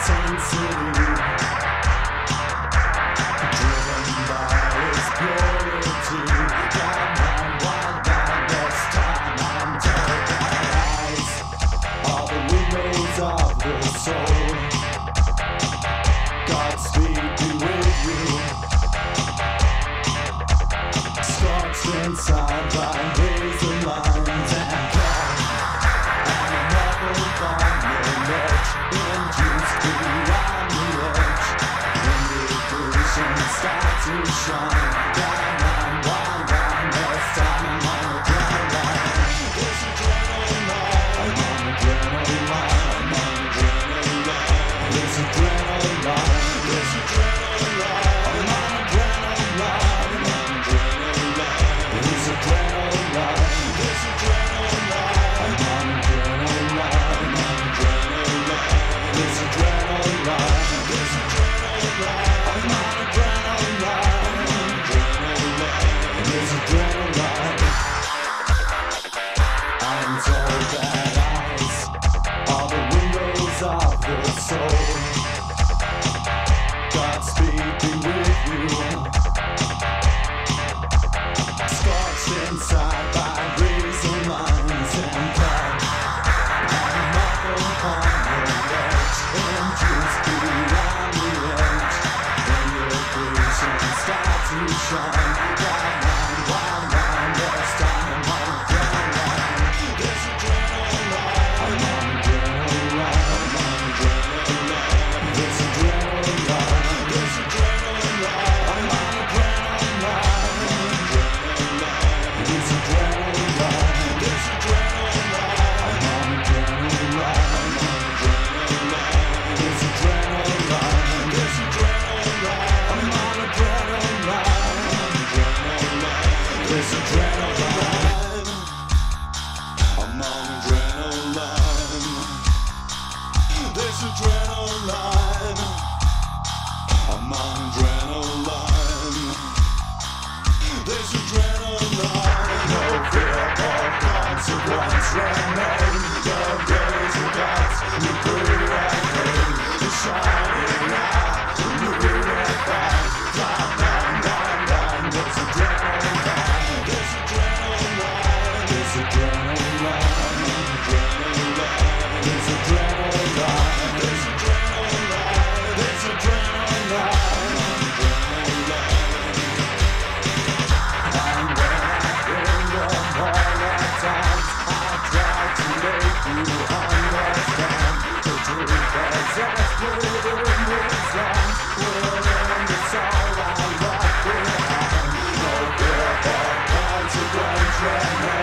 Sin City, driven by its purity. Got my wild mind this time. I'm dark eyes are the windows of the soul. Godspeed be with you. Scorched inside by razor lines and cut, and a muffled on the ledge. Induced beyond the edge, when the illusion starts to shine. Down on one line, this time I'm on the ground line. This adrenaline, I'm on the adrenaline, I'm on the adrenaline. This adrenaline, this adrenaline, I'm on adrenaline, I'm on adrenaline. This adrenaline, this adrenaline, I'm on adrenaline, I'm on adrenaline. This adrenaline, this adrenaline, I'm on adrenaline, I'm on adrenaline. This adrenaline, I'm told that eyes are the windows of the soul. Godspeed be with you. Scorched inside by razor lines and cut, and muffled on the ledge. Induced beyond the edge, when your vision starts to shine. Wild line, this time I'm on the ground line. This adrenaline, I'm on adrenaline, I'm on adrenaline. This adrenaline, this adrenaline, I'm on adrenaline, I'm on adrenaline. This adrenaline, this adrenaline, I'm on adrenaline, I'm on adrenaline. This adrenaline, this adrenaline, I'm on adrenaline, I'm on adrenaline. This adrenaline, I'm on adrenaline. This adrenaline, I'm on adrenaline. This adrenaline, no fear or consequence remain. The days of gods, you breathe and pain. The shining eye, you read it back. Down, down, down, down. This adrenaline, this adrenaline, this adrenaline, I'm on adrenaline. This adrenaline, this adrenaline, this adrenaline, I'm on adrenaline. And when I think of all the times I tried to make you understand, the truth is as good in this land. Within the soul I left behind, no fear for consequence remains.